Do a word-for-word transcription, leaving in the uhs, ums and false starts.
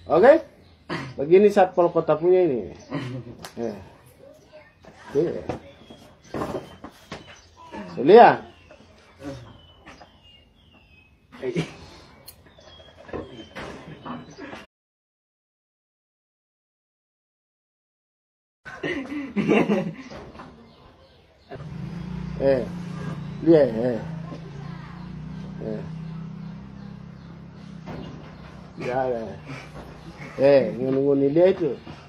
Oke? Begini Satpol Kota punya ini. Eh. Iya. Lihat. Eh, lihat, eh, eh, ya, eh, ngungu-ngungu dia itu.